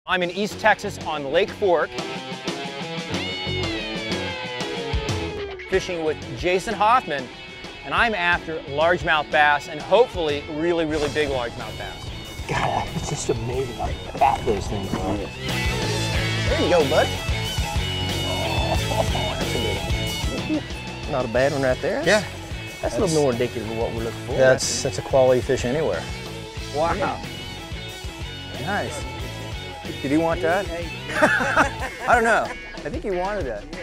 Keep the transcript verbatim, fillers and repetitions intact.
I'm in East Texas on Lake Fork, fishing with Jason Hoffman, and I'm after largemouth bass and hopefully really, really big largemouth bass. God, it's just amazing how fat those things are. There you go, bud. Oh, that's a good one. Not a bad one right there. Yeah. That's, That's a little more indicative of what we're looking for. That's, that's a quality fish anywhere. Wow. Nice. Did he want that? I don't know. I think he wanted that.